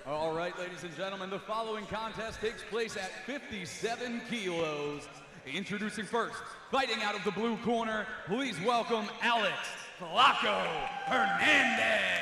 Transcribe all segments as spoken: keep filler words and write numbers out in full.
All right, ladies and gentlemen, the following contest takes place at fifty-seven kilos. Introducing first, fighting out of the blue corner, please welcome Alex Flaco Hernandez.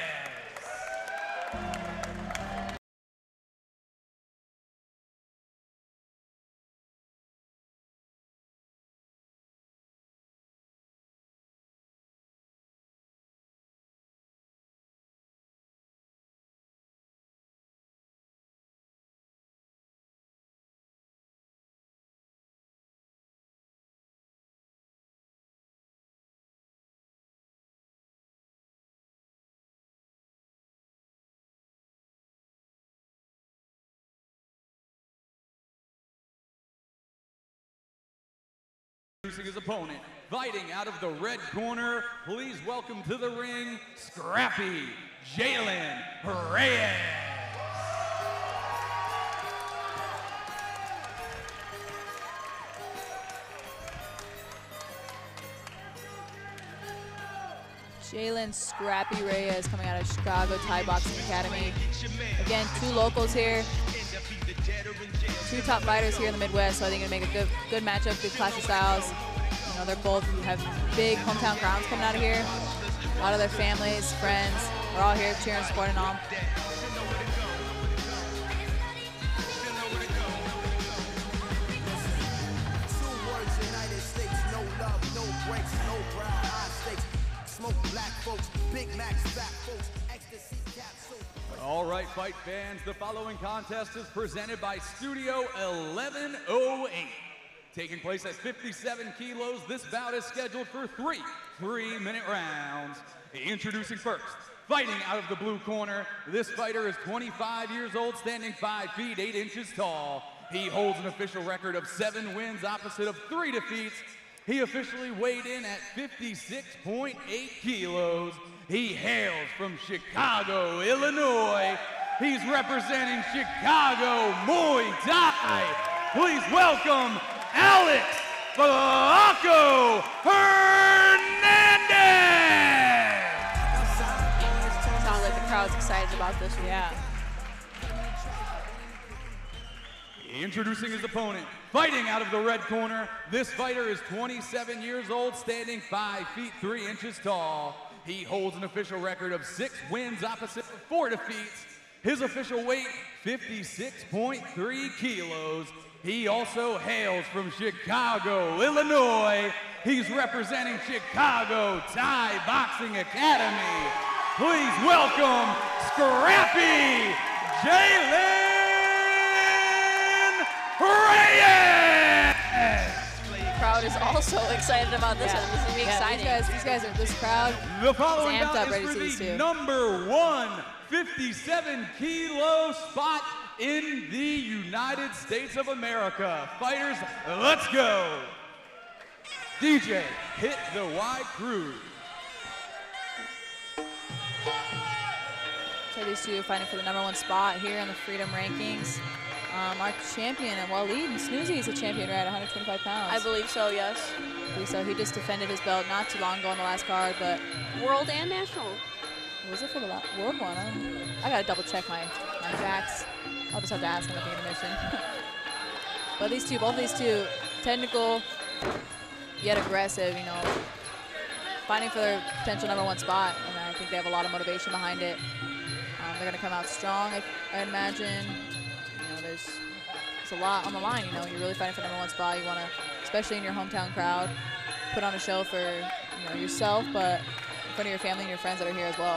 Introducing his opponent, fighting out of the red corner, please welcome to the ring, Scrappy Jalen Reyes. Jalen Scrappy Reyes coming out of Chicago Thai Boxing Academy. Again, two locals here. Two top fighters here in the Midwest, so I think it'll make a good good matchup, good clash of styles. You know, they're both have big hometown crowds coming out of here. A lot of their families, friends, we're all here cheering, supporting them. All right, fight fans, the following contest is presented by Studio eleven oh eight. Taking place at fifty-seven kilos, this bout is scheduled for three three-minute rounds. Introducing first, fighting out of the blue corner, this fighter is twenty-five years old, standing five feet eight inches tall. He holds an official record of seven wins, opposite of three defeats. He officially weighed in at fifty-six point eight kilos. He hails from Chicago, Illinois. He's representing Chicago Muay Thai. Please welcome Alex Flaco Hernandez. Sounds like the crowd's excited about this one. Yeah. Introducing his opponent, fighting out of the red corner, this fighter is twenty-seven years old, standing five feet three inches tall. He holds an official record of six wins, opposite of four defeats. His official weight, fifty-six point three kilos. He also hails from Chicago, Illinois. He's representing Chicago Thai Boxing Academy. Please welcome Scrappy Jalen Reyes! The crowd is also excited about this Yeah. one. This is gonna be Yeah, exciting. These guys, these guys are, this crowd The following is amped bout up, ready is to for see these the two. number one fifty-seven kilo spot in the United States of America. Fighters, let's go. D J, hit the Y crew. So these two are fighting for the number one spot here in the Freedom Rankings. Um, our champion, and Waleed Snoozy is a champion, right? one hundred twenty-five pounds. I believe so, yes. I believe so. He just defended his belt not too long ago on the last card, but World and national. was it for the la- world one? I, don't know. I gotta double check my, my facts. I'll just have to ask him at the intermission. But these two, both these two, technical, yet aggressive, you know, fighting for their potential number one spot, and I think they have a lot of motivation behind it. Um, they're gonna come out strong, I, I imagine. You know, there's, there's a lot on the line, you know, you're really fighting for number one spot. You wanna, especially in your hometown crowd, put on a show for, you know, yourself, but in front of your family and your friends that are here as well.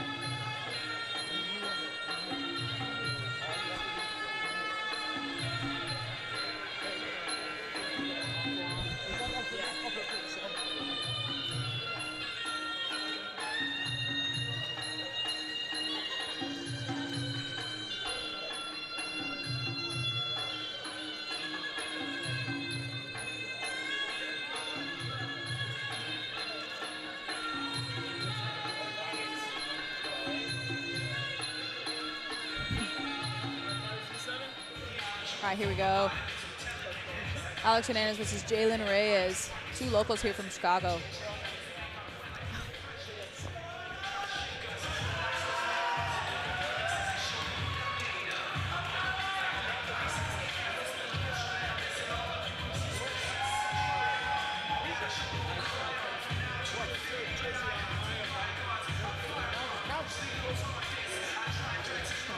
All right, here we go. Alex Hernandez versus Jalen Reyes, two locals here from Chicago.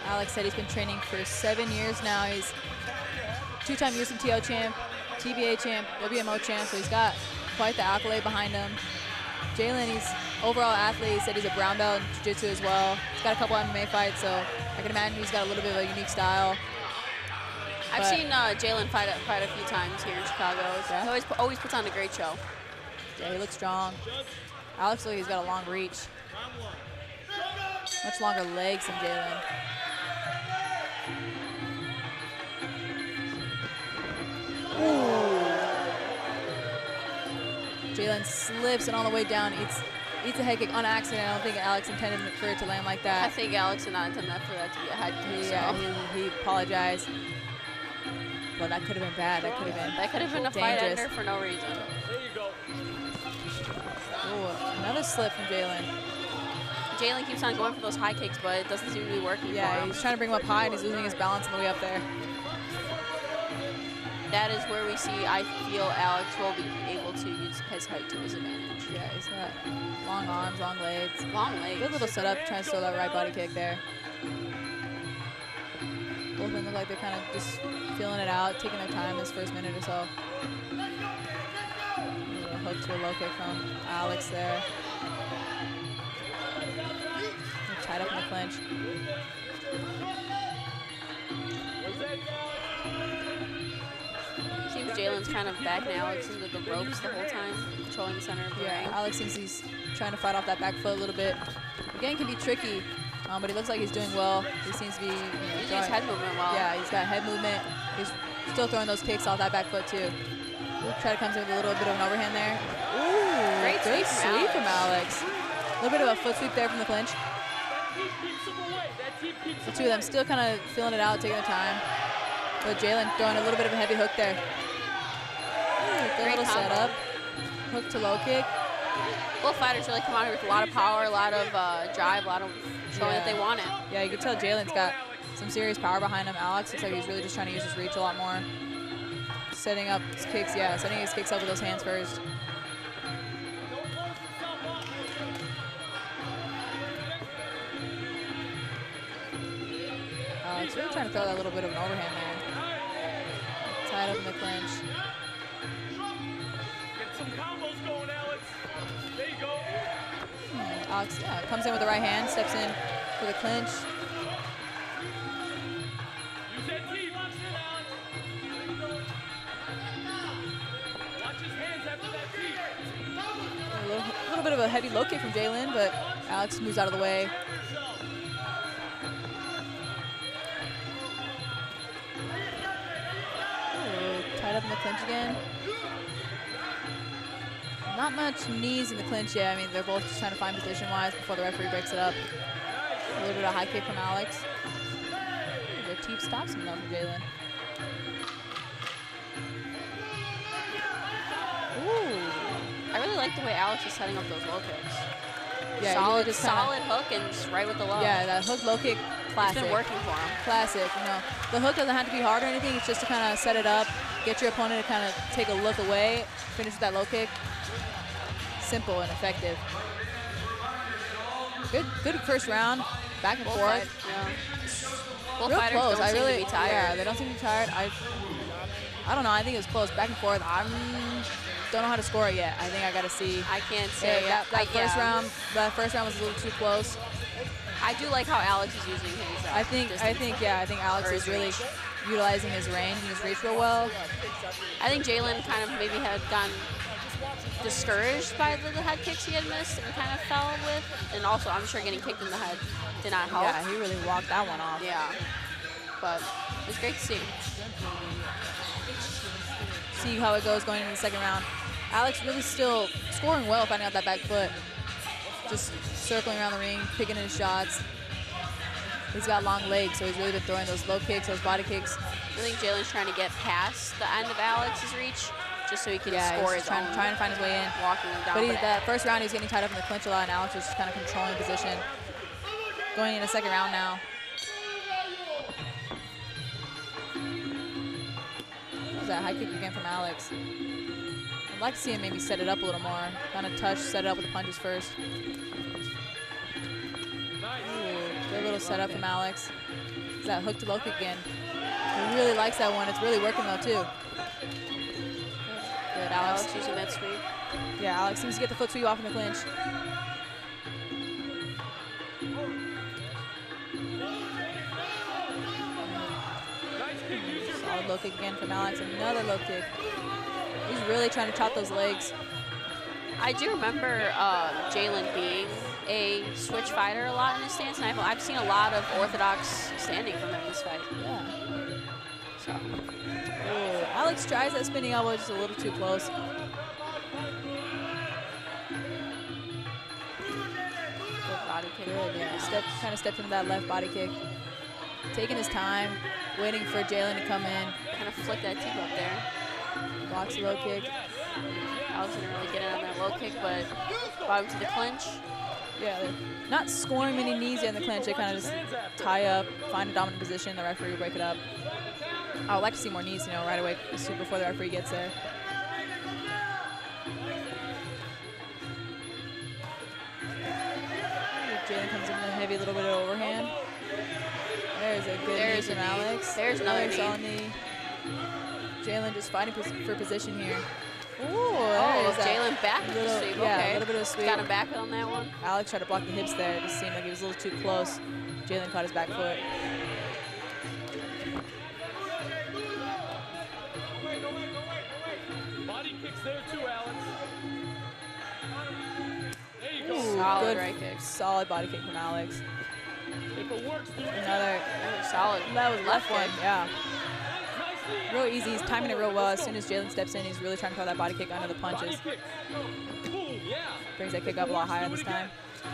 Alex said he's been training for seven years now. He's two-time U S M T O champ, T B A champ, W M O champ, so he's got quite the accolade behind him. Jalen, he's overall athlete. He said he's a brown belt in jiu-jitsu as well. He's got a couple M M A fights, so I can imagine he's got a little bit of a unique style. I've But- seen uh, Jalen fight, fight a few times here in Chicago. Yeah? He always, always puts on a great show. Yeah, he looks strong. Alex looks like he's got a long reach. Much longer legs than Jalen. Jalen slips and on the way down eats eats a head kick on accident. I don't think Alex intended for it to land like I that. think Alex did not intend that for that to be a head kick. He, so. uh, he, he apologized. But that could have been bad. That could have been That could have been a fight dangerous. ender for no reason. Ooh, another slip from Jalen. Jalen keeps on going for those high kicks, but it doesn't seem to be working Yeah, for him. he's trying to bring him up high and he's losing his balance on the way up there. That is where we see, I feel, Alex will be able to use his height to his advantage. Yeah, he's got long arms, long legs. Long legs. Good little setup, trying to throw that right body kick there. Both men look like they're kind of just feeling it out, taking their time this first minute or so. A little hook to a low kick from Alex there. They're tied up in the clinch. Seems Jalen's kind of backing Alex into the ropes the whole time, controlling the center of the Yeah, ring. Alex thinks he's trying to fight off that back foot a little bit. Again, can be tricky, um, but he looks like he's doing well. He seems to be, you know, Using his throwing- head movement well. Yeah, he's got head movement. He's still throwing those kicks off that back foot too. Try to come in with a little bit of an overhand there. Ooh, Great good sweep from sweep Alex. from Alex. A little bit of a foot sweep there from the clinch. The two of them still kind of feeling it out, taking their time. But Jalen throwing a little bit of a heavy hook there. Ooh, good Great little combo. setup. Hook to low kick. Both fighters really come out here with a lot of power, a lot of uh, drive, a lot of showing that Yeah. they want it. Yeah, you can tell Jalen's got some serious power behind him. Alex looks like he's really just trying to use his reach a lot more. Setting up his kicks, yeah, setting his kicks up with those hands first. Alex really trying to throw that little bit of an overhand there. Tied up in the clinch. Get some combos going, Alex. There you go. Hmm, Alex, yeah, comes in with the right hand, steps in for the clinch. Use that teeth. There you go. Watch his hands after that teeth. A little, little bit of a heavy low kick from Jalen, but Alex moves out of the way. Ooh, tied up in the clinch again. Not much knees in the clinch yet. I mean, they're both just trying to find position-wise before the referee breaks it up. A little bit of high kick from Alex. Ooh, the teep stops him though from Jalen. Ooh. I really like the way Alex is setting up those low kicks. Yeah, he solid, really just kinda- solid hook and just right with the low. Yeah, that hook low kick, classic. It's been working for him. Classic, you know. The hook doesn't have to be hard or anything. It's just to kind of set it up, get your opponent to kind of take a look away, finish with that low kick. Simple and effective. Good, good first round, back and Both forth. fight- yeah. Both Real fighters close. don't I seem really, to be tired. yeah, they don't seem to be tired. I, I don't know. I think it was close, back and forth. I don't know how to score it yet. I think I got to see. I can't Yeah, say that, that I, first yeah. round, that first round was a little too close. I do like how Alex is using his. Uh, I think, I distance. think, yeah, I think Alex Or is his really reach. utilizing his range and his reach real well. I think Jalen kind of maybe had gotten discouraged by the, the head kicks he had missed and kind of fell with. And also, I'm sure getting kicked in the head did not help. Yeah, he really walked that one off. Yeah. But it's great to see. See how it goes going into the second round. Alex really still scoring well, finding out that back foot. Just circling around the ring, picking his shots. He's got long legs, so he's really been throwing those low kicks, those body kicks. I think Jalen's trying to get past the end of Alex's reach just so he can Yeah, score he's his trying, own. trying to find his way in. Walking him down. But he, but that first round, he was getting tied up in the clinch a lot, and Alex was just kind of controlling position. Going into second round now. What was that high kick again from Alex? I'd like to see him maybe set it up a little more. Kind of touch, set it up with the punches first. Ooh, good little little setup from Alex. Is that hook to low kick again? He really likes that one. It's really working though too. Good, Alex. Alex using that sweep. Yeah, Alex seems to get the foot sweep off in the clinch. Solid low kick again from Alex. Another low kick. He's really trying to chop those legs. I do remember uh, Jalen being a switch fighter a lot in his stance, and I've, I've seen a lot of orthodox standing from him in this fight. Yeah. So. Ooh, Alex tries that spinning elbow just a little too close. Good body kick. Good, yeah. Step, kind of stepped into that left body kick. Taking his time, waiting for Jalen to come in. Kind of flick that team up there. Blocks the low kick. Alex didn't really get in on that low kick, but brought him to the clinch. Yeah, they're not scoring many knees yet in the clinch. They kind of just tie up, find a dominant position. The referee will break it up. I would like to see more knees, you know, right away before the referee gets there. Jalen comes in with a heavy little bit of overhand. There's a good There's knee a from knee. Alex. There's another knee. solid knee. Jalen just fighting for position here. Ooh, Oh, there's that Jalen back with the little- sweep. Yeah, Okay. a little bit of a sweep. Got him back on that one. Alex tried to block the hips there. It just seemed like he was a little too close. Jalen caught his back foot. Body kicks there too, Alex. There you go. Ooh, Solid good right kick. Solid body kick from Alex. If it works, do it. Another. Another solid. That was left one. kick. Yeah. Nicely. Real easy. He's timing it real well. As soon as Jalen steps in, he's really trying to throw that body kick under the Body punches. kick. Boom, yeah. Brings that kick up a lot higher this time.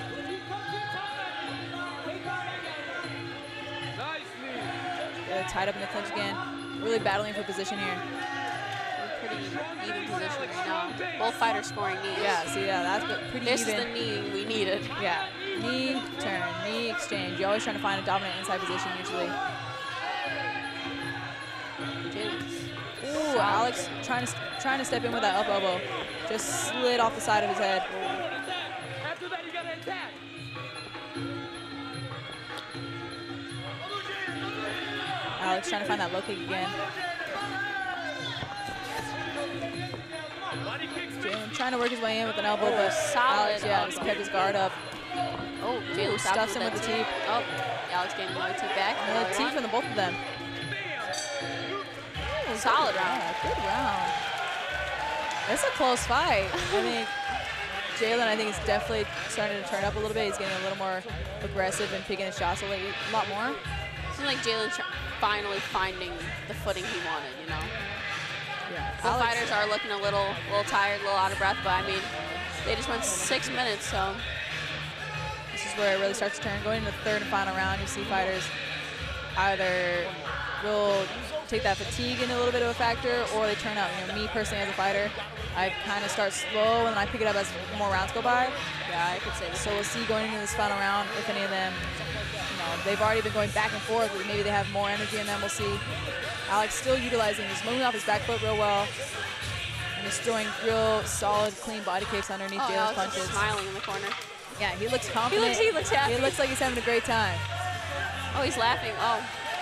Nice knee. Yeah, tied up in the clinch again. Really battling for position here. We're pretty even position right now. Both fighters scoring knees. Yeah, see, yeah, that's good- pretty This even. is the knee we needed. Yeah, knee turn, knee exchange. You're always trying to find a dominant inside position usually. Jalen's Ooh, Alex trying to trying to step in with that up elbow. Just slid off the side of his head. After that, you gotta attack. Alex trying to find that low kick again. Body kicks. Jalen trying to work his way in with an elbow, but solid Alex, yeah, elbow. just kept his guard up. Oh, Jalen Stuffs him with the teep. Oh, Alex getting another teep back. Another Another team one. from the both of them. Solid round. Yeah, good round. It's a close fight. I think Jalen, I think, is definitely starting to turn up a little bit. He's getting a little more aggressive and picking his shots a li- lot more. Seems like Jalen's finally finding the footing he wanted, you know? Yeah. Both fighters are looking a little, little tired, a little out of breath, but I mean, they just went six minutes, so. This is where it really starts to turn. Going into the third and final round, you see fighters either will take that fatigue in a little bit of a factor, or they turn out. You know, me personally as a fighter, I kind of start slow and then I pick it up as more rounds go by. Yeah, I could say the So same. we'll see going into this final round if any of them, you know, they've already been going back and forth, but maybe they have more energy in them. We'll see. Alex still utilizing, he's moving off his back foot real well. And he's throwing real solid, clean body kicks underneath Oh, Jalen's Alex is punches. smiling in the corner. Yeah, he looks He confident. looks, he looks happy. He looks like he's having a great time. Oh, he's laughing. Oh.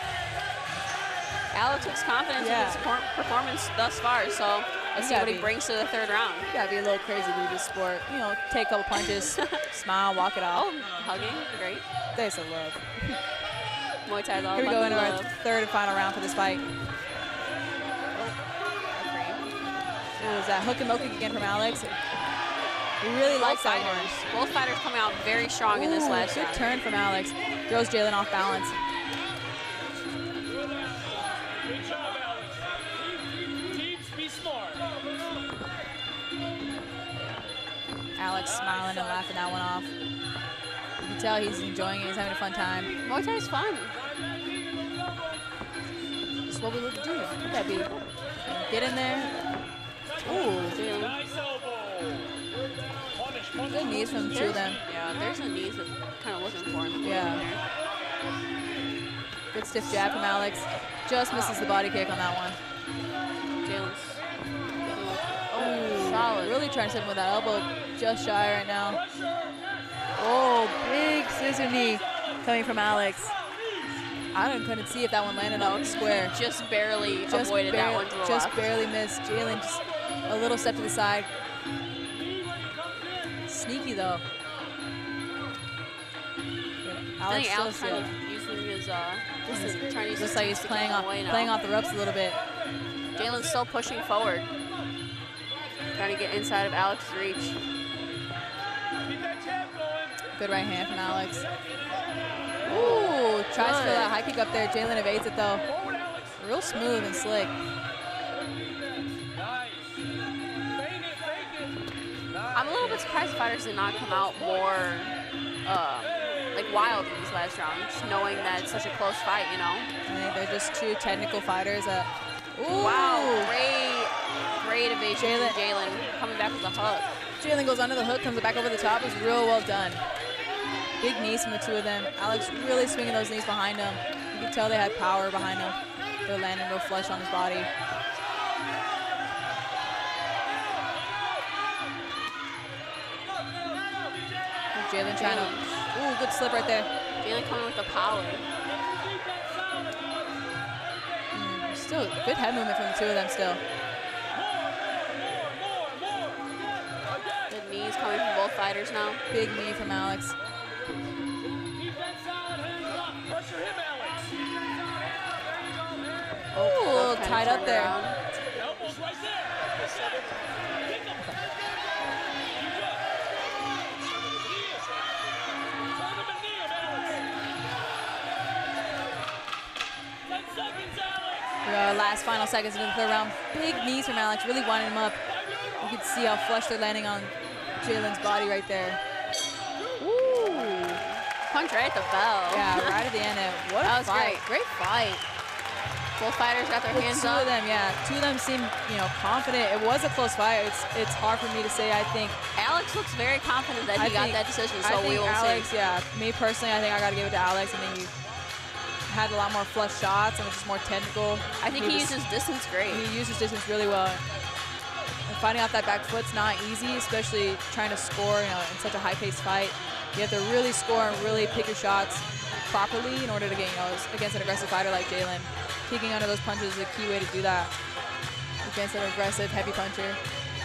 Alex looks confident Yeah. in his per- performance thus far, so let's see Yeah, what he be- brings to the third round. You gotta be a little crazy to do this sport. You know, take a couple punches, smile, walk it off. Oh, hugging. Great. There's some love. Muay Thai's all Here we about go the into our love. third and final round for this fight. Referee. Ooh, is that hook and low kick again from Alex? He really Both likes that fighters. one. Both fighters coming out very strong in this Ooh, last good round. turn from Alex. Throws Jalen off balance. Good job, Alex. Teams, be smart. Alex smiling and laughing that one off. You can tell he's enjoying it. He's having a fun time. Muay Thai's fun. It's what we look to do. Look at that beat. Get in there. Ooh, Jalen. Nice elbow. Punish, punish. good knees from the two of them. Yeah, there's the knees that kind of looking for him. Yeah. Good stiff jab from Alex. Just misses the body kick on that one. Jalen's. Oh, solid. Really trying to hit him with that elbow. Just shy right now. Oh, big scissor knee. coming from Alex. I don't, couldn't see if that one landed on square. Just barely Just avoided that bar- one to the Just left. barely missed. Jalen just a little step to the side. Sneaky though. I Alex think Alex still trying to use his uh, distance, trying to use looks his like he's distance to playing get off, away now. playing off the ropes a little bit. Jalen's still pushing forward, trying to get inside of Alex's reach. Keep that jab going. Good right hand from Alex. Ooh, tries for Good. that high kick up there. Jalen evades it though. Forward, Alex. Real smooth and slick. Nice. Fake it, fake it. Nice. I'm a little bit surprised fighters did not come out more uh, like wild in these last rounds, knowing that it's such a close fight, you know? I think they're just two technical fighters that. Ooh. Wow, great, great evasion Jalen. from Jalen, coming back with a hook. Jalen goes under the hook, comes back over the top. It's real well done. Big knees from the two of them. Alex really swinging those knees behind him. You can tell they had power behind him. They're landing real flush on his body. Jalen trying to, ooh, good slip right there. Jalen coming with the power. Mm, still good head movement from the two of them still. Good knees coming from both fighters now. Big knee from Alex. Keep that solid hands up. Pressure him, Alex. Ooh, a little Both kinda tied up turned there. Elbows around. right there. Kick him. You good. Turn him and knee him, Alex. Ten seconds, Alex. Uh, last final seconds into the third round. Big knees from Alex, really winding him up. You can see how flush they're landing on Jalen's body right there. Ooh, punch right at the bell. Yeah, right at the end. There. What That a was fight. great. Great fight. Both fighters got their The hands two up. of them, yeah, two of them seem, you know, confident. It was a close fight. It's it's hard for me to say. I think. Alex looks very confident that he I got think- that decision, I so think we will Alex, see. yeah. Me personally, I think I got to give it to Alex. I think he had a lot more flush shots and was just more technical. I think he was- uses distance great. He uses distance really well. And fighting off that back foot's not easy, especially trying to score, you know, in such a high-paced fight. You have to really score and really pick your shots properly in order to get, you know, against an aggressive fighter like Jalen. Kicking under those punches is a key way to do that against an aggressive, heavy puncher.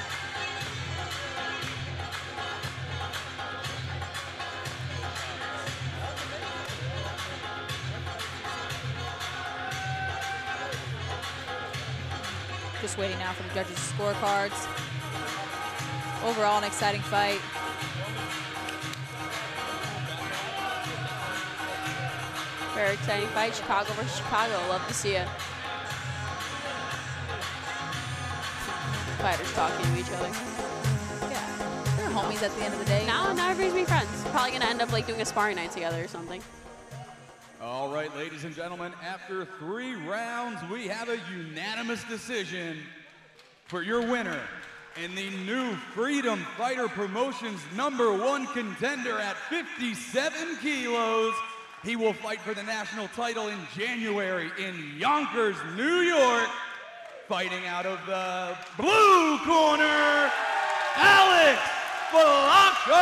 Just waiting now for the judges' scorecards. Overall, an exciting fight. Very exciting fight. Chicago versus Chicago. Love to see it. Fighters talking to each other. Yeah, they're homies at the end of the day. Now, now everybody's be friends. Probably gonna end up like doing a sparring night together or something. All right, ladies and gentlemen, after three rounds, we have a unanimous decision for your winner and the new Freedom Fighter Promotions number one contender at fifty-seven kilos. He will fight for the national title in January in Yonkers, New York. Fighting out of the blue corner, Alex Flaco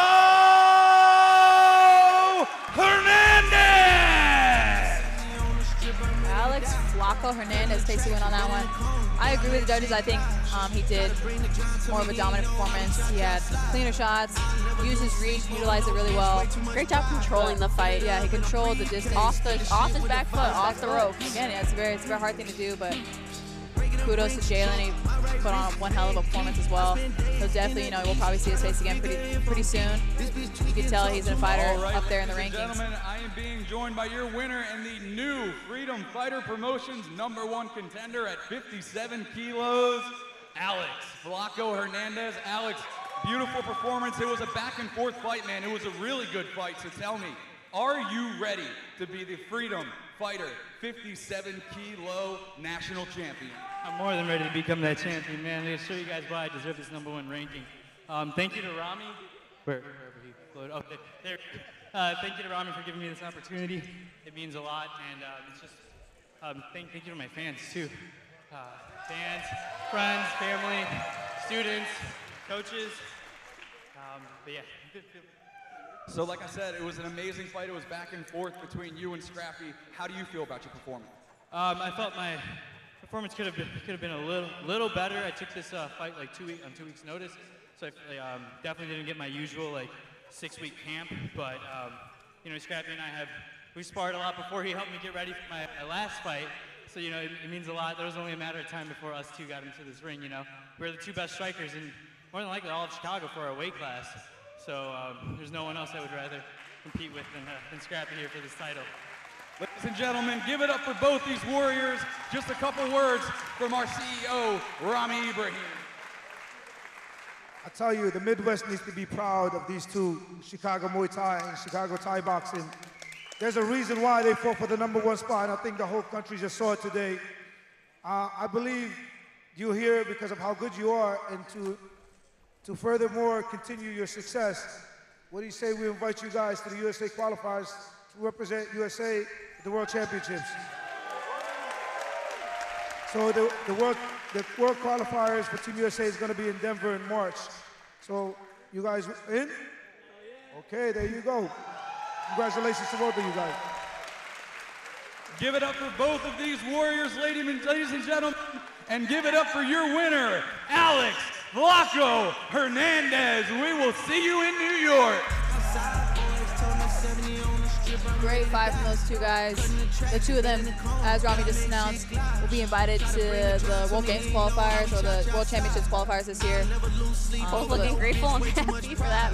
Hernandez! Alex Flaco Hernandez takes the win on that one. I agree with the judges. I think um, he did more of a dominant performance. He had cleaner shots, used his reach, utilized it really well. Great job controlling the fight. Yeah, he controlled the distance. Off the off his back foot, off the ropes. Again, yeah, it's a very, it's a very hard thing to do, but kudos to Jalen. He put on one hell of a performance as well. So definitely, you know, we'll probably see his face again pretty, pretty soon. You can tell he's a fighter All right, up there in the ladies and rankings. Gentlemen, I am being joined by your winner and the new Freedom Fighter Promotions number one contender at fifty-seven kilos, Alex Flaco Hernandez. Alex, beautiful performance. It was a back and forth fight, man. It was a really good fight. So tell me, are you ready to be the Freedom Fighter fifty-seven kilo national champion? I'm more than ready to become that champion, man. I'm going to show you guys why I deserve this number one ranking. Um, thank you to Rami. Where, wherever he floated. Oh, there. there. Uh, thank you to Rami for giving me this opportunity. It means a lot, and uh, it's just um, thank, thank you to my fans too. Uh, fans, friends, family, students, coaches. Um, but yeah, So like I said, it was an amazing fight. It was back and forth between you and Scrappy. How do you feel about your performance? Um, I felt my performance could have been, could have been a little little better. I took this uh, fight like two week on two weeks notice, so I um, definitely didn't get my usual like six week camp. But um, you know, Scrappy and I have we sparred a lot before he helped me get ready for my, my last fight. So you know, it, it means a lot. There was only a matter of time before us two got into this ring. You know, we're the two best strikers in more than likely all of Chicago for our weight class. So um, there's no one else I would rather compete with than, uh, than Scrappy here for this title. Ladies and gentlemen, give it up for both these warriors. Just a couple words from our C E O, Rami Ibrahim. I tell you, the Midwest needs to be proud of these two, Chicago Muay Thai and Chicago Thai boxing. There's a reason why they fought for the number one spot, and I think the whole country just saw it today. Uh, I believe you're here because of how good you are, and to, to furthermore continue your success, what do you say we invite you guys to the U S A qualifiers to represent U S A at the World Championships? So the, the, world, the world qualifiers for Team U S A is going to be in Denver in March. So you guys in? Okay, there you go. Congratulations to both of you guys. Give it up for both of these warriors, ladies and, ladies and gentlemen, and give it up for your winner, Alex Flaco Hernandez. We will see you in New York. Great fight from those two guys. The two of them, as Rami just announced, will be invited to the World Games qualifiers or the World Championships qualifiers this year. Both looking grateful and happy for that.